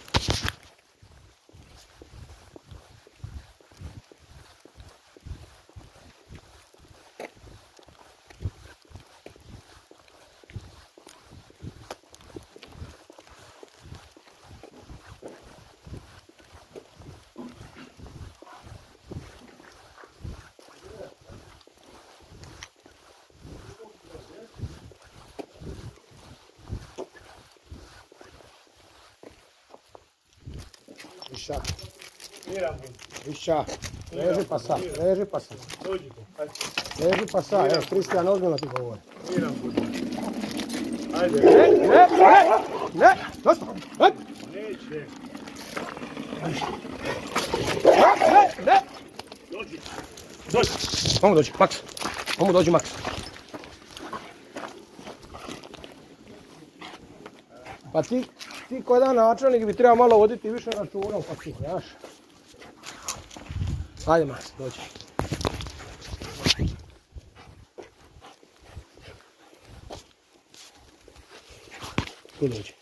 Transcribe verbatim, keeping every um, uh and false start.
Viša. Viša. Leži pa sad, leži pa sad. Leži pa sad, evo, Kristijan, ozbiljno ti govori. Ajde. Ne, ne, ne, ne, dosta, ne. Neće. Ne, ne. Dođi. Dođi. Mogu dođi, Maks. Mogu dođi, Maks. Pa ti, ti ko jedan načelnik bi trebao malo voditi više računa u pasu, znaš? Ajde, Maks, dođi. Tu dođi.